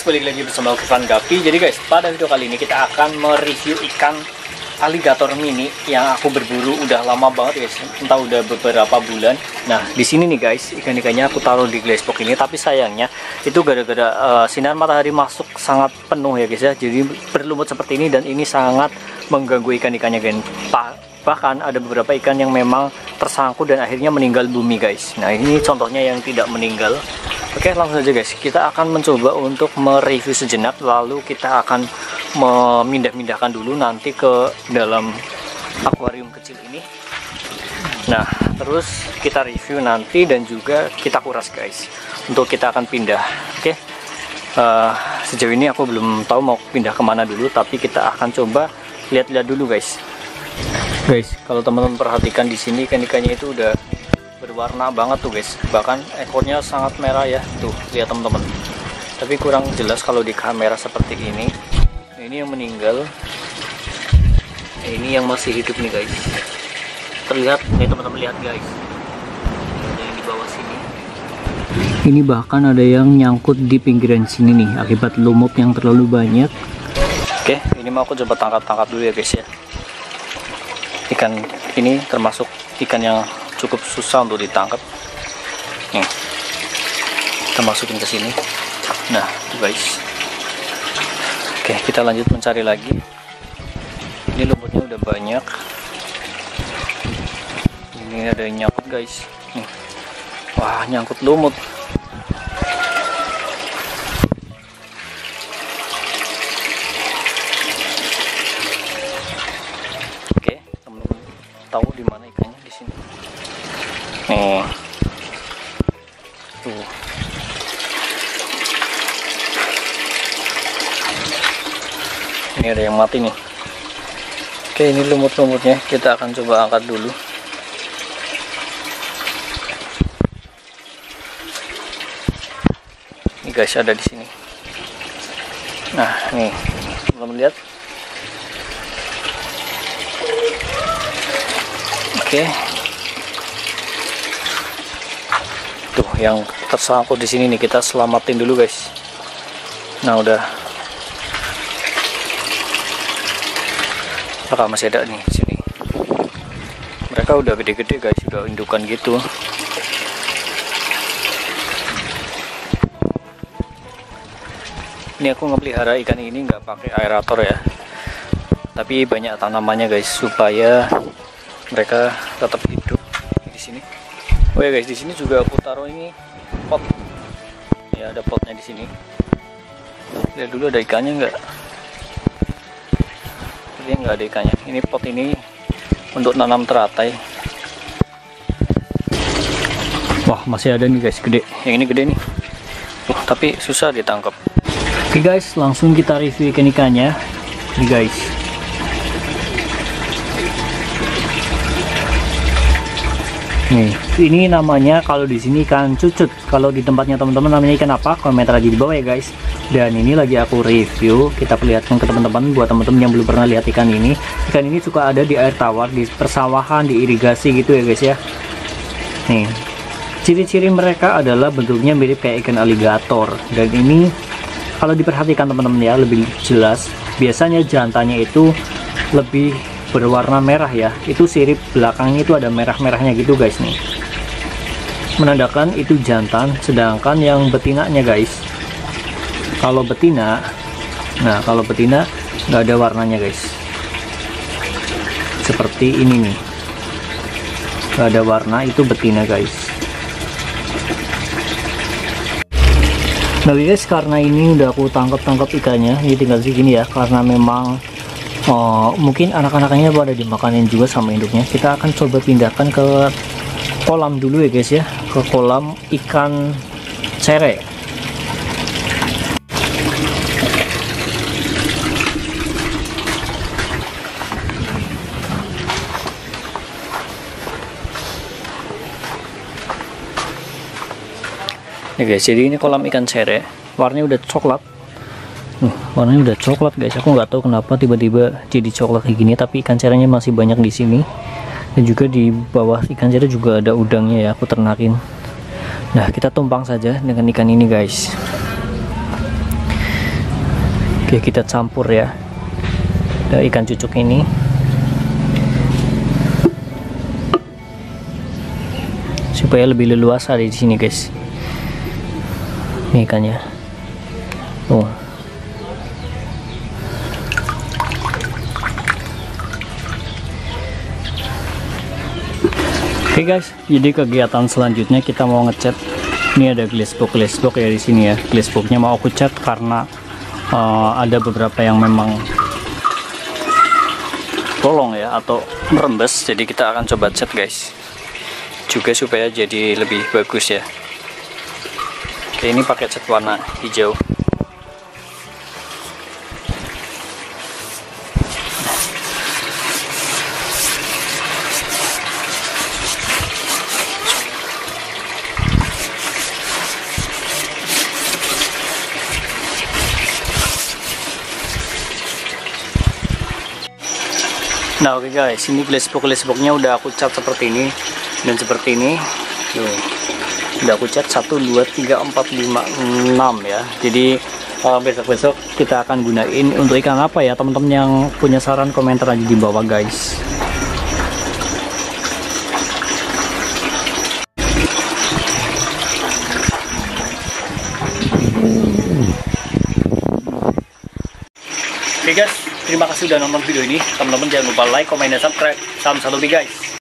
balik lagi bersama aku Van Gapi. Jadi guys, pada video kali ini kita akan mereview ikan aligator mini yang aku berburu udah lama banget guys, entah udah beberapa bulan. Nah, di sini nih guys, ikan-ikannya aku taruh di glass box ini, tapi sayangnya itu gara-gara sinar matahari masuk sangat penuh ya guys ya. Jadi berlumut seperti ini dan ini sangat mengganggu ikan-ikannya guys. Bahkan ada beberapa ikan yang memang tersangkut dan akhirnya meninggal bumi guys. Nah, ini contohnya yang tidak meninggal. Oke, langsung saja guys, kita akan mencoba untuk mereview sejenak, lalu kita akan memindah-mindahkan dulu nanti ke dalam akuarium kecil ini. Nah, terus kita review nanti dan juga kita kuras guys, untuk kita akan pindah. Oke, sejauh ini aku belum tahu mau pindah kemana dulu, tapi kita akan coba lihat-lihat dulu guys. Guys, kalau teman-teman perhatikan di sini ikan-ikannya itu udah berwarna banget tuh guys, bahkan ekornya sangat merah ya, tuh lihat teman-teman. Tapi kurang jelas kalau di kamera seperti ini. Ini yang meninggal, ini yang masih hidup nih guys. Terlihat nih teman-teman, lihat guys, ada yang di bawah sini. Ini bahkan ada yang nyangkut di pinggiran sini nih akibat lumut yang terlalu banyak. Oke, ini mau aku coba tangkap dulu ya guys ya. Ikan ini termasuk ikan yang cukup susah untuk ditangkap. Nih, kita masukin ke sini. Nah, tuh guys. Oke, kita lanjut mencari lagi. Ini lumutnya udah banyak. Ini ada yang nyangkut guys. Nih. Wah, nyangkut lumut. Oke, teman-teman tahu di mana ikannya? Di sini. Nih. Tuh. Ini ada yang mati nih. Oke, ini lumut-lumutnya kita akan coba angkat dulu. Ini guys, ada di sini. Nah, nih teman-teman lihat. Oke. Tuh yang tersangkut di sini nih, kita selamatin dulu guys. Nah, udah. Apakah masih ada nih di sini? Mereka udah gede-gede guys, udah indukan gitu. Ini aku ngelihara ikan ini nggak pakai aerator ya, tapi banyak tanamannya guys supaya mereka tetap hidup di sini. Oh ya guys, di sini juga aku taruh ini pot. Ya, ada potnya di sini. Lihat dulu ada ikannya nggak? Ini nggak ada ikannya. Ini pot ini untuk nanam teratai. Wah, masih ada nih guys, gede. Yang ini gede nih. Tapi susah ditangkap. Oke guys, langsung kita review ikan-ikannya nih guys. Nih, ini namanya kalau di sini ikan cucut. Kalau di tempatnya teman-teman namanya ikan apa? Komentar aja di bawah ya guys. Dan ini lagi aku review, kita perlihatkan ke teman-teman, buat teman-teman yang belum pernah lihat ikan ini. Ikan ini suka ada di air tawar, di persawahan, di irigasi gitu ya guys ya. Nih, ciri-ciri mereka adalah bentuknya mirip kayak ikan aligator. Dan ini kalau diperhatikan teman-teman ya, lebih jelas. Biasanya jantannya itu lebih berwarna merah ya, itu sirip belakangnya itu ada merah-merahnya gitu guys nih, menandakan itu jantan. Sedangkan yang betinanya guys, kalau betina, nah kalau betina nggak ada warnanya guys, seperti ini nih, nggak ada warna, itu betina guys. Nah guys, karena ini udah aku tangkap ikannya, ini tinggal segini ya, karena memang mungkin anak-anaknya pada dimakanin juga sama induknya. Kita akan coba pindahkan ke kolam dulu ya guys ya, ke kolam ikan cere. Nih guys, jadi ini kolam ikan cere, warnanya udah coklat. Warnanya udah coklat guys, aku nggak tahu kenapa tiba-tiba jadi coklat kayak gini, tapi ikan cerenya masih banyak di sini. Dan juga di bawah ikan cere juga ada udangnya ya, aku ternakin. Nah, kita tumpang saja dengan ikan ini guys. Oke, kita campur ya ikan cucuk ini. Supaya lebih leluasa di sini, guys. Ini ikannya. Oh. Oke guys, jadi kegiatan selanjutnya kita mau ngecat. Ini ada glassbox ya di sini ya. Glassboxnya mau aku cat karena ada beberapa yang memang bolong ya atau merembes. Jadi kita akan coba cat guys. Juga supaya jadi lebih bagus ya. Oke, ini pakai cat warna hijau. Nah oke guys, ini glassboxnya udah aku cat seperti ini dan seperti ini. Tuh, udah aku cat 1, 2, 3, 4, 5, 6 ya. Jadi besok-besok kita akan gunain untuk ikan apa ya, teman-teman yang punya saran komentar aja di bawah guys. Oke guys, terima kasih udah nonton video ini. Teman-teman jangan lupa like, comment, dan subscribe. Salam satu guys.